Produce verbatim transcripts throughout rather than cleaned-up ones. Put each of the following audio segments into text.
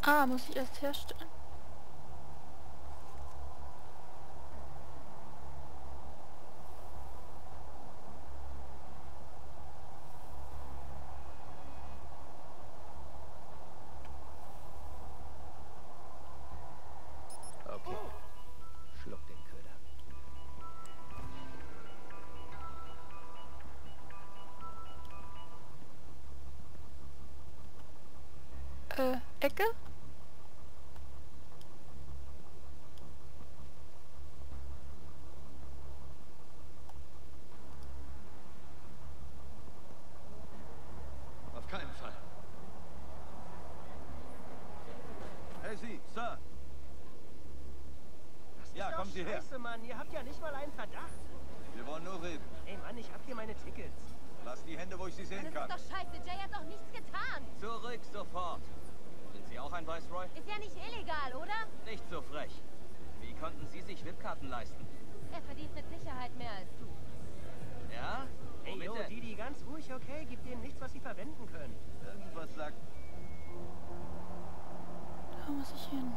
Ah, muss ich erst herstellen. Okay. Schluck den Köder. Äh, Ecke? Auf keinen Fall. Hey, Sie, Sir. Das Ja, ist kommen doch Sie her. Scheiße, Mann. Ihr habt ja nicht mal einen Verdacht. Wir wollen nur reden. Ey, Mann, ich hab hier meine Tickets. Lass die Hände, wo ich sie sehen Das kann. ist doch scheiße. Jay hat doch nichts getan. Zurück sofort. Sind Sie auch ein Viceroy? Ist ja nicht illegal, oder? Nicht so frech. Wie konnten Sie sich V I P-Karten leisten? Er verdient mit Sicherheit mehr als du. Ja? Ey, Womit yo, denn? Didi, ganz ruhig, okay? Gib denen nichts, was sie verwenden können. Irgendwas sagt... Da muss ich hin.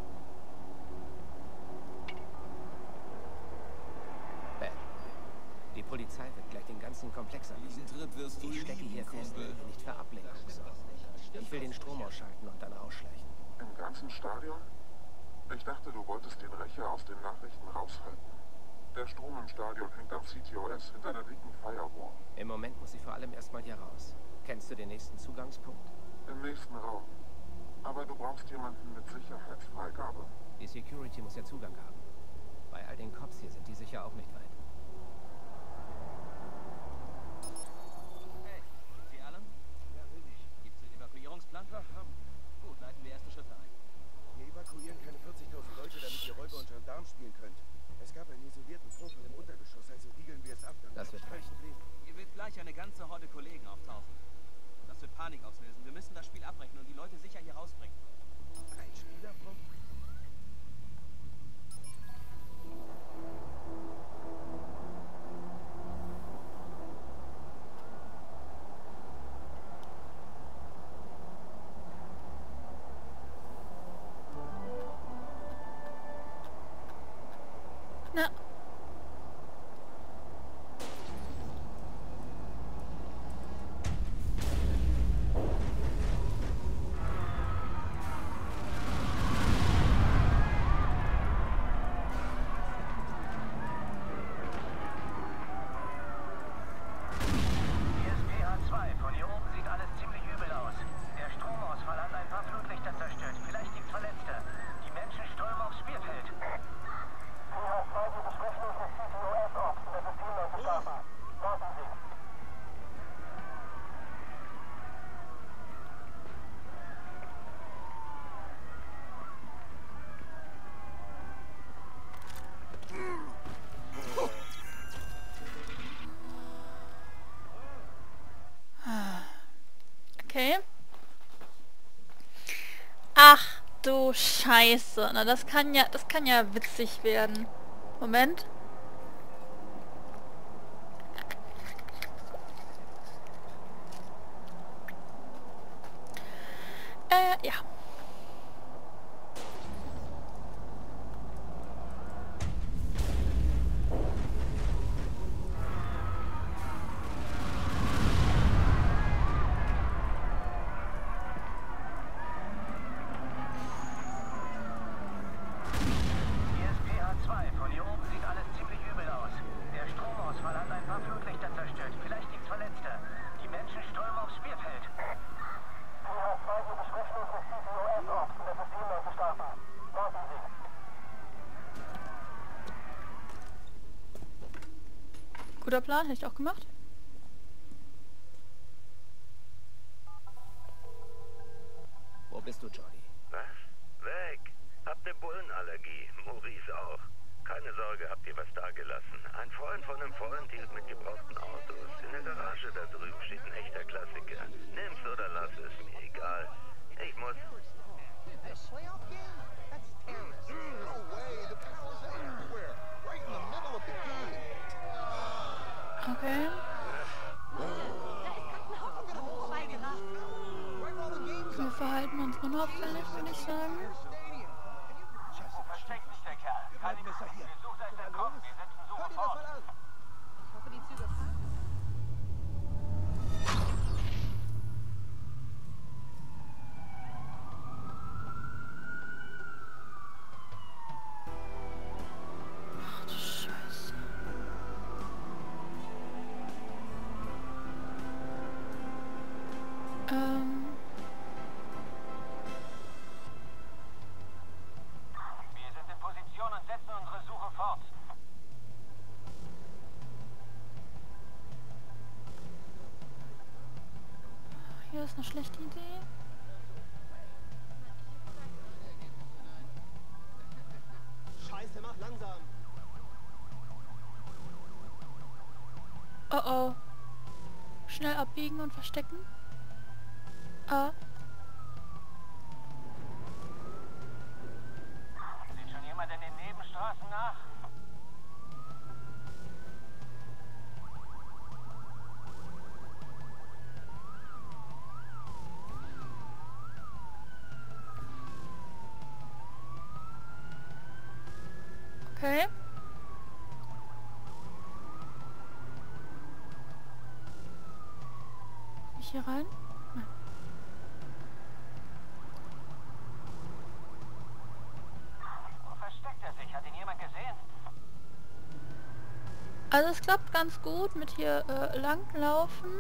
Ben, die Polizei wird gleich den ganzen Komplex Diesen erledigen. Trip wirst du Ich stecke hier lieben, fest, Kumpel. wenn wir nicht für Ablenkung sorgen. Ich will den Strom ausschalten und dann ausschleichen. Im ganzen Stadion? Ich dachte, du wolltest den Rächer aus den Nachrichten raushalten. Der Strom im Stadion hängt am C T O S hinter der dicken Firewall. Im Moment muss ich vor allem erstmal hier raus. Kennst du den nächsten Zugangspunkt? Im nächsten Raum. Aber du brauchst jemanden mit Sicherheitsfreigabe. Die Security muss ja Zugang haben. Bei all den Cops hier sind die sicher auch nicht weit. Hey, sind Sie Alan? Ja, will ich. Gibt's den Evakuierungsplan? Ja, haben. Gut, leiten wir erste Schritte ein. Wir evakuieren keine vierzigtausend Leute, damit ihr Räuber und Gendarm spielen könnt. Es gab einen isolierten Vorfall im Untergeschoss, also riegeln wir es ab. Dann Das wird kein reichen. Problem. Hier wird gleich eine ganze Horde Kollegen auftauchen. Das wird Panik auslösen. Wir müssen das Spiel abbrechen und die Leute sicher hier rausbringen. Ein Spielerbruch? Na. Hier ist P H zwei. Von hier oben sieht alles ziemlich übel aus. Der Stromausfall hat ein paar Flutlichter zerstört. Vielleicht gibt's Verletzte. Die Menschen strömen aufs Spielfeld. P H zwei, wir besprechen uns mit C T O S-Ops und der Systemleute starten. Warten Sie. Okay. Ach du Scheiße. Na, das kann ja, das kann ja witzig werden. Moment. Äh, ja. Hier ist P H zwei. Von hier oben sieht alles ziemlich übel aus. Der Stromausfall hat ein paar Flutlichter zerstört. Vielleicht gibt's Verletzte. Die Menschen strömen aufs Spielfeld. P H zwei, wir besprechen uns mit C T O S-Ops und der Systemleute starten. Warten Sie. Guter Plan, hätte ich auch gemacht. Wo bist du, Jordi? Was? Weg. Hab ne Bullenallergie. Maurice auch. Keine Sorge, habt ihr was dagelassen. Ein Freund von einem Freund hielt mit gebrauchten Autos. In der Garage da drüben steht ein echter Klassiker. Nimm's oder lass es, mir egal. Ich muss... Playoff game? That's terrorist. No way, the power's everywhere, right in the middle of the game. Okay. Da ist gerade ein Haufen vorbeigerauscht. Right while the game's Wir on. verhalten halten wir uns unauffällig, würde ich sagen. Versteckt sich der Kerl. Keine Messer hier. Wir suchen ein Entkommen. Wir setzen Suche fort. Ich hoffe, die Züge fahren. Ach du Scheiße. Ähm... Wir sind in Position und setzen unsere Suche fort. Hier ist eine schlechte Idee. Scheiße, mach langsam. Oh oh. Schnell abbiegen und verstecken. Ah. Sieht schon jemand in den Nebenstraßen nach? Okay. Komm ich hier rein? Nein. Wo versteckt er sich? Hat ihn jemand gesehen? Also es klappt ganz gut mit hier äh, langlaufen.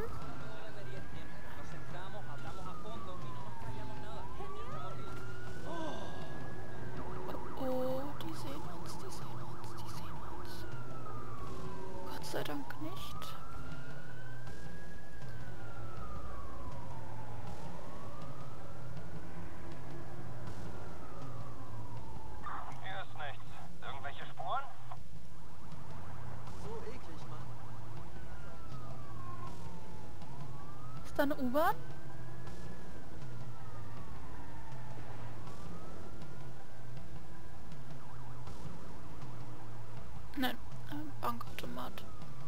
Oh, die sehen uns, die sehen uns, die sehen uns. Gott sei Dank nicht. Hier ist nichts. Irgendwelche Spuren? So eklig, Mann. Ist da eine U-Bahn? Nein, ein Bankautomat.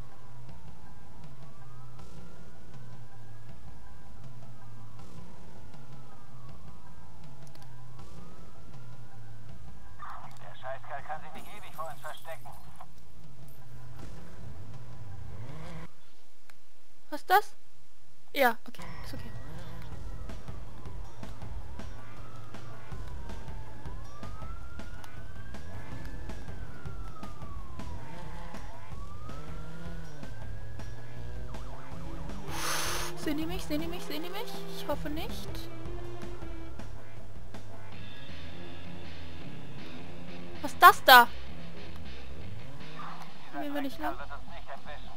Der Scheißkerl kann sich nicht ewig vor uns verstecken. Was ist das? Ja, okay, ist okay. Sehen die mich? Sehen die mich? Sehen die mich? Ich hoffe nicht. Was ist das da? Gehen wir nicht lang? Wird uns nicht entwischen.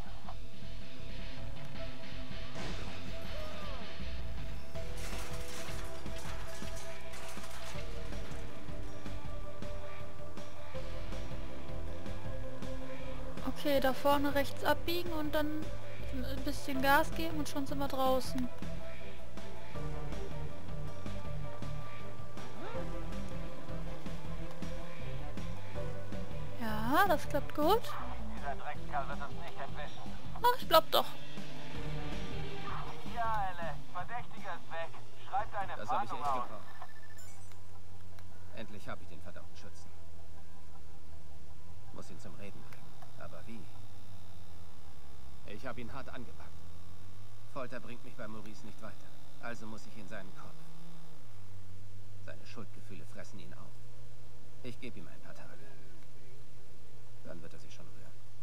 Okay, da vorne rechts abbiegen und dann ein bisschen Gas geben und schon sind wir draußen. Ja, das klappt gut. Dieser Dreckskerl wird uns nicht entwischen. Ach, ich glaub doch. Ja, Elle. Verdächtiger ist weg. Schreib deine Das habe ich Fahndung echt aus. gebraucht. Endlich habe ich den verdammten Schützen. Muss ihn zum Reden bringen. Aber wie? Ich habe ihn hart angepackt. Folter bringt mich bei Maurice nicht weiter. Also muss ich in seinen Kopf. Seine Schuldgefühle fressen ihn auf. Ich gebe ihm ein paar Tage. Dann wird er sich schon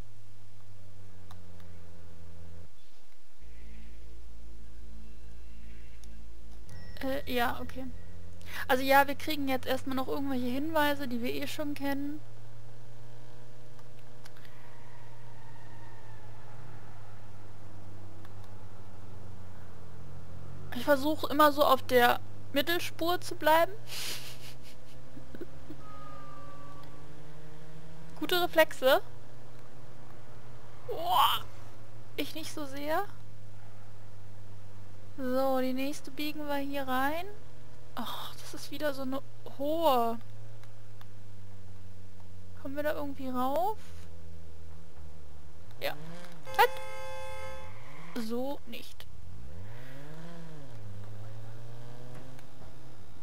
rühren. Äh, ja, okay. Also ja, wir kriegen jetzt erstmal noch irgendwelche Hinweise, die wir eh schon kennen. Ich versuche immer so auf der Mittelspur zu bleiben. Gute Reflexe. Boah, ich nicht so sehr. So, die nächste biegen wir hier rein. Ach, das ist wieder so eine hohe. Kommen wir da irgendwie rauf? Ja. Halt. So nicht.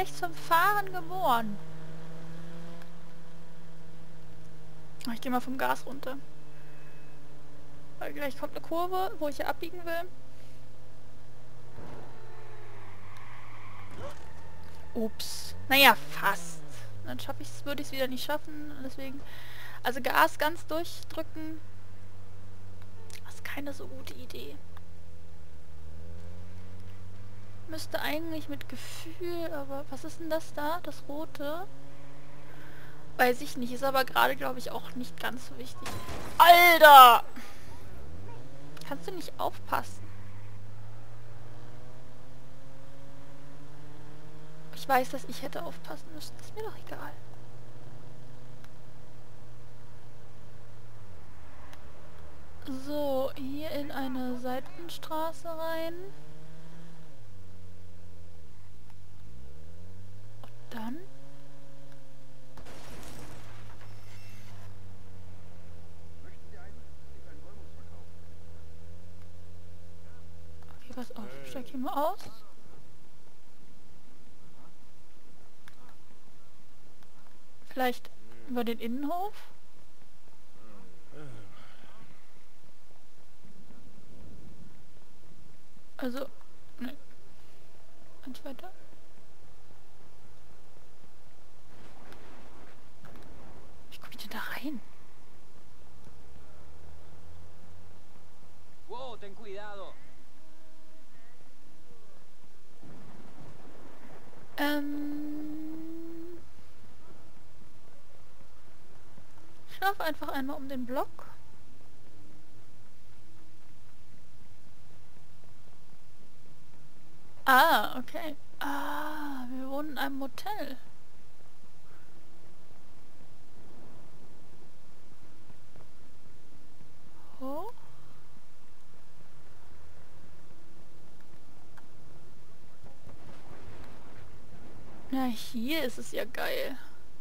nicht zum Fahren geboren. Ich gehe mal vom Gas runter. Weil gleich kommt eine Kurve, wo ich ja abbiegen will. Ups. Naja, fast. Dann schaffe ich es, würde ich es wieder nicht schaffen. Deswegen. Also Gas ganz durchdrücken. Das ist keine so gute Idee. Müsste eigentlich mit Gefühl, aber was ist denn das da? Das Rote? Weiß ich nicht. Ist aber gerade, glaube ich, auch nicht ganz so wichtig. Alter! Kannst du nicht aufpassen? Ich weiß, dass ich hätte aufpassen müssen. Ist mir doch egal. So, hier in eine Seitenstraße rein. Und dann... Okay, pass auf. Steig hier mal aus. Vielleicht über den Innenhof? Also, ne. Eins weiter. Wie komme ich denn da rein? Wow, ten cuidado. Ähm... Ich laufe einfach einmal um den Block. Ah, okay. Ah, wir wohnen in einem Motel. Oh. Na, hier ist es ja geil.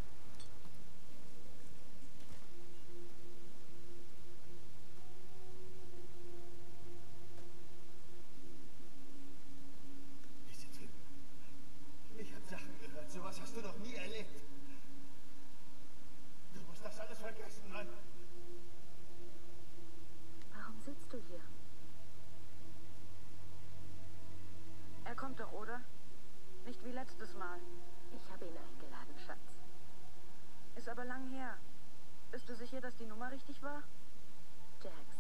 Ich hab Sachen gehört, sowas hast du noch nie erlebt. Du musst das alles vergessen, Mann. Warum sitzt du hier? Er kommt doch, oder? Nicht wie letztes Mal. Ich habe ihn eingeladen, Schatz. Ist aber lang her. Bist du sicher, dass die Nummer richtig war? Jax,